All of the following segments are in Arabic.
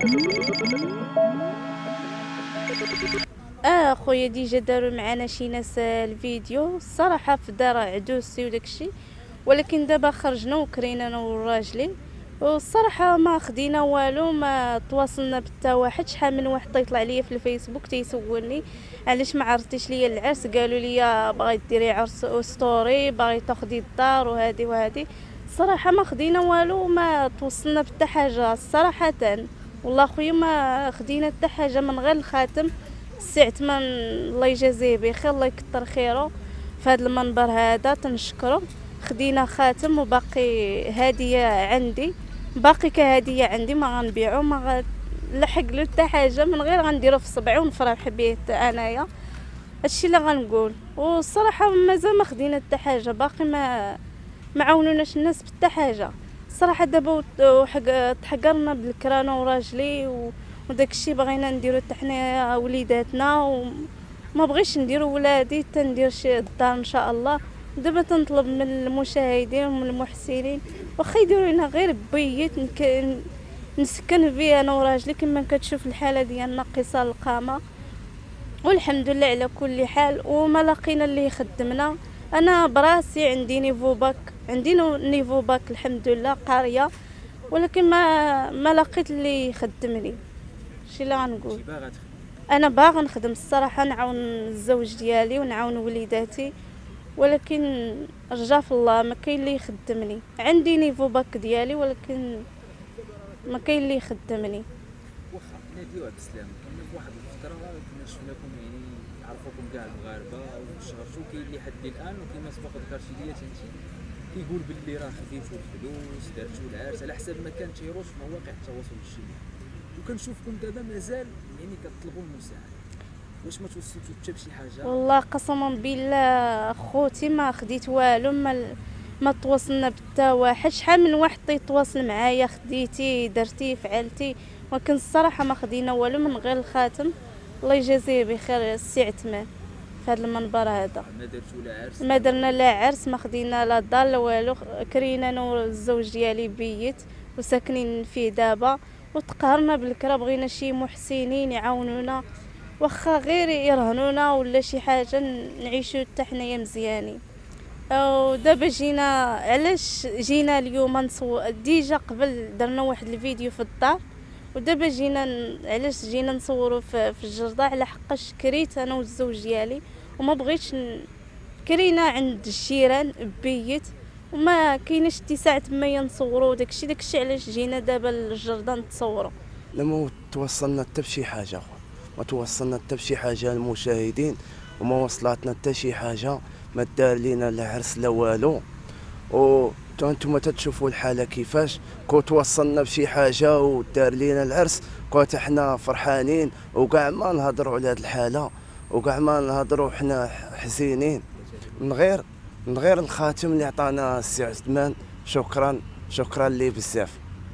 خويا ديجا داروا معنا شي ناس الفيديو الصراحه في دار عدوسي وداكشي، ولكن دابا خرجنا وكرينا انا وراجلي، والصراحه ما خدينا والو، ما تواصلنا بتا واحد. شحال من واحد يطلع ليا في الفيسبوك تيسولني علاش ما عرفتيش ليا العرس، قالوا لي باغي ديري عرس ستوري، باغي تاخدي الدار وهذه وهذه. الصراحه ما خدينا والو، ما توصلنا بتا حاجه صراحه. والله خويا ما خدينا حتى حاجه من غير الخاتم. السي عثمان الله يجازيه بخير، الله يكثر خيره في هذا المنبر هذا تنشكره. خدينا خاتم وباقي هديه عندي، باقي كهديه عندي، ما غنبيعو، ما لحق له حتى حاجه، من غير غنديرو في صبعي ونفرح به انايا. هادشي اللي غنقول. والصراحه مازال ما خدينا حتى حاجه، باقي ما عاونوناش الناس بحتى حاجه الصراحه. دابا تحقرنا بالكرا انا وراجلي وداكشي، بغينا نديرو حتى حنا وليداتنا، وما بغيش نديرو ولادي تندير شي الدار ان شاء الله. دابا تنطلب من المشاهدين ومن المحسنين واخا يديروا لنا غير بيت نسكن فيه انا وراجلي، كما كتشوف الحاله ديال ناقصه القامه، والحمد لله على كل حال. وما لقينا اللي يخدمنا. انا براسي عندي نيفو باك، عندي نيفو باك الحمد لله قاريه، ولكن ما لقيت اللي يخدمني. شي اللي غنقول، انا باغا نخدم الصراحه، نعاون الزوج ديالي ونعاون وليداتي، ولكن رجا في الله ما كاين اللي يخدمني. عندي نيفو باك ديالي ولكن ما كاين اللي يخدمني. واخا ناديوها بسلام. كنا في واحد الفتره كنا شفناكم يعني عرفوكم كاع المغاربه وشهرتوا. كاين اللي حد الان وكما سبق ذكرتي ليا انت كيقول باللي راه خديتوا الفلوس درتوا العرس على حساب ما كان تيروج في مواقع التواصل الاجتماعي، وكنشوفكم دابا مازال يعني كتطلبوا المساعده. واش ما توصلتوا حتى بشي حاجه؟ والله قسما بالله خوتي ما خديت والو، ما تواصلنا بتا واحد. شحال من واحد يتواصل معايا خديتي درتي فعلتي، ولكن الصراحه ما خدينا والو من غير الخاتم. الله يجازيه بخير السي عثمان في هذا المنبر هذا. ما درتوا لا عرس، ما درنا لا عرس، ما خدينا لا دار لا والو. كرينا انا والزوج ديالي بيت وساكنين فيه دابا، وتقهرنا بالكرا. بغينا شي محسنين يعاونونا، واخا غير يرهنونا ولا شي حاجه نعيشو حتى حنايا مزيانين. ودابا جينا، علاش جينا اليوم نصور؟ ديجا قبل درنا واحد الفيديو في الدار، ودابا جينا علاش جينا نصوروا في الجردة؟ على حقاش كريت انا والزوج ديالي وما بغيتش كرينا عند الجيران بيت، وما كايناش اتساع تما نصوروا داكشي علاش جينا دابا للجردة نتصوروا. لما توصلنا حتى بشي حاجه، ما توصلنا حتى بشي حاجه المشاهدين، وما وصلتنا حتى شي حاجه، ما دار لينا لا عرس لا والو. وانتم تتشوفوا الحاله كيفاش. كون توصلنا بشي حاجه ودار لينا العرس كنت حنا فرحانين، وكاع ما نهضروا على هذه الحاله، وكاع ما نهضروا حنا حزينين. من غير الخاتم اللي عطانا السي عثمان، شكرا ليه بزاف.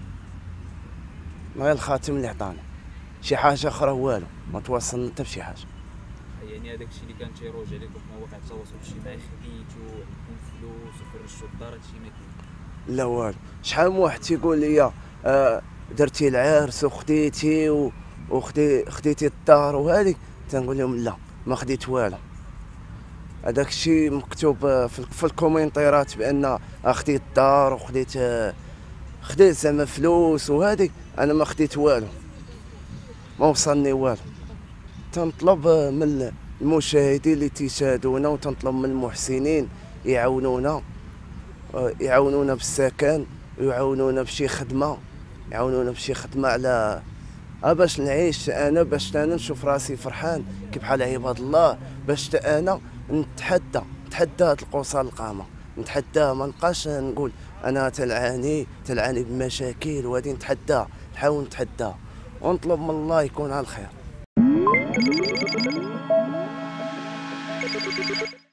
من غير الخاتم اللي عطانا، شي حاجه اخرى والو، ما توصلنا حتى بشي حاجه. يعني هذاك الشيء اللي كان تيروج عليكم في مواقع التواصل الاجتماعي، خديتوا عندكم فلوس وفرشتوا الدار، هادشي ما كاين؟ لا والو. شحال من واحد تيقول لي درتي العرس وخديتي خديتي الدار وهذيك، تنقول لهم لا ما خديت والو. هذاك الشيء مكتوب في الكومنتيرات بان خديت الدار وخديت زعما فلوس وهذيك، انا ما خديت والو، ما وصلني والو. تنطلب من المشاهدين اللي تيشاهدونا، وتنطلب من المحسنين يعاونونا بالسكن، ويعاونونا بشي خدمه، على باش نعيش انا، باش انا نشوف راسي فرحان كي بحال عباد الله، باش انا نتحدى هاد القصه القامه، نتحداه. ما نبقاش نقول انا تلعاني بمشاكل وغادي نتحداه، نحاول نتحداه ونطلب من الله يكون على الخير.